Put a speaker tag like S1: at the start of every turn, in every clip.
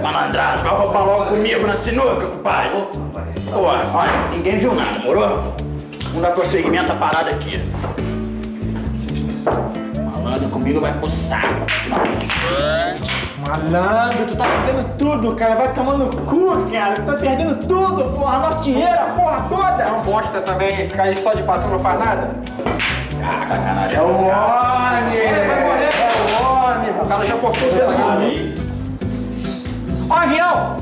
S1: malandragem, vai roubar logo comigo na sinuca, pai. Porra, olha, ninguém viu nada, morou? Vamos dar prosseguimento à parada aqui. Malandro comigo vai pro saco.
S2: Malandro, tu tá perdendo tudo, cara. Vai tomar no cu, cara. Tu tá perdendo tudo, porra. Nosso dinheiro, a porra toda.
S3: Não bosta também, ficar aí só de patrão não faz nada.
S1: Ah, sacanagem.
S2: É o homem. É o homem.
S3: O cara já cortou o dedo na vez.
S2: Ó, avião.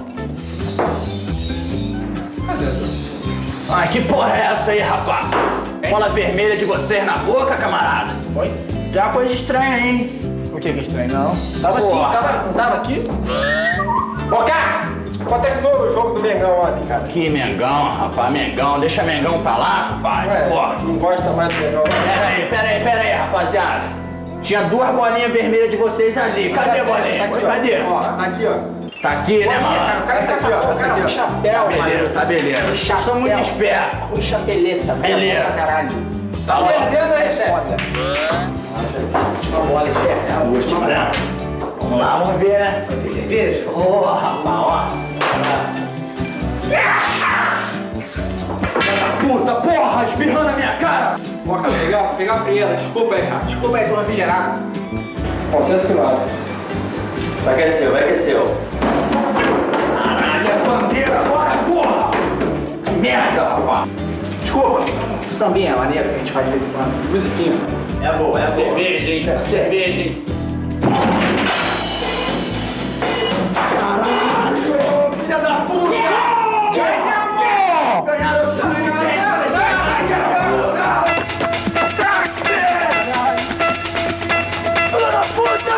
S1: Ai, que porra é essa aí, rapaz? Bola vermelha de vocês na boca, camarada?
S2: Oi?
S1: Já coisa estranha, hein?
S2: O que é estranho, não? Tava assim, não tava aqui?
S3: Ô, cara, quanto é que foi o jogo do Mengão ontem, cara?
S1: Que Mengão, rapaz, Mengão. Deixa Mengão pra lá, pai.
S3: Ué,
S1: Porra.
S3: não gosta mais do Mengão, não?
S1: Pera aí, rapaziada. Tinha duas bolinhas vermelhas de vocês ali. Cadê a bolinha?
S3: Aqui,
S1: Cadê?
S3: Ó, aqui, ó.
S1: Tá aqui, né, mano?
S3: O cara tá aqui, ó. Essa aqui, ó.
S1: Chapéu, beleza, tá beleza. Vocês são muito espertos.
S2: O chapeleta.
S1: Beleza.
S2: Caralho.
S1: Tá bom.
S3: Perdendo aí, chefe.
S2: Bola, chefe.
S1: É a última, né? Vamos lá, vamos ver, né?
S2: Tem cerveja?
S1: Ô, rapaz, ó. Filha da puta, porra, espirrando na minha cara.
S3: Ó, cara, pegar a frieira. Desculpa aí, cara. Desculpa aí, tô refrigerado. Concentra que nada.
S1: Vai que é seu. Caralho, é bandeira agora, porra! Que merda, rapaz!
S2: Desculpa. Sambinha, maneiro que a gente faz de vez em quando.
S3: Musiquinha.
S1: É boa, é cerveja, hein? É cerveja, hein? Caralho, filha da puta! Ganhamos! Ganharam o sangue! Filha da puta!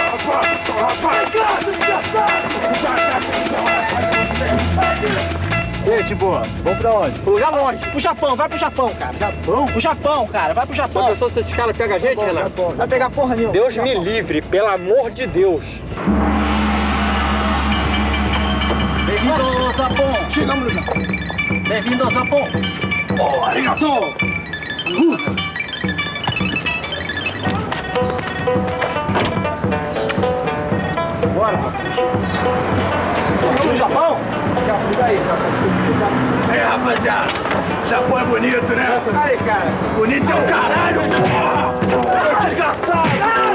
S4: E aí, Timboa, vamos pra onde?
S3: Pro lugar longe.
S2: Pro Japão, vai pro Japão, cara.
S4: Japão?
S2: Pro Japão, cara, vai pro Japão.
S3: Já pensou se esse cara pega a gente, Renato?
S2: Vai pegar porra nenhuma.
S3: Deus me livre, pelo amor de Deus.
S1: Bem-vindo ao Japão!
S3: Chegamos no Japão.
S1: Bem-vindo ao Japão!
S3: Oh, arigato!
S2: Bora,
S3: No Japão? Já fui daí,
S1: É, rapaziada, Japão é bonito, né?
S3: Aí, cara.
S1: Bonito é o caralho, porra! Desgraçado!